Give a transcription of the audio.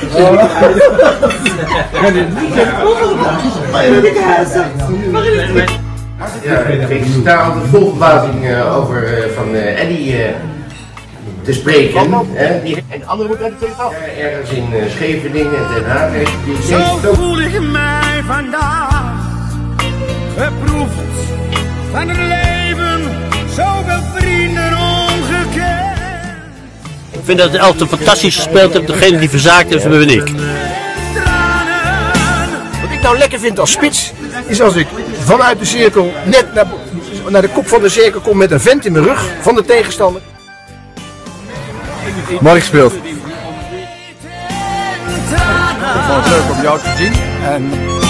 Ja, ik sta altijd vol verbazing over van Eddy te spreken. En de andere moet uit de Tweede Kamer. Ergens in Scheveningen en Den Haag heeft die. Zo voel ik mij vandaag, beproefd van het leven, zoveel vrienden omgekeerd. Ik vind dat de Elftal fantastisch gespeeld heeft. Degene die verzaakt heeft, ben ik. Wat ik nou lekker vind als spits, is als ik vanuit de cirkel net naar de kop van de cirkel kom met een vent in mijn rug van de tegenstander. Mooi gespeeld. Ik vond het leuk om jou te zien en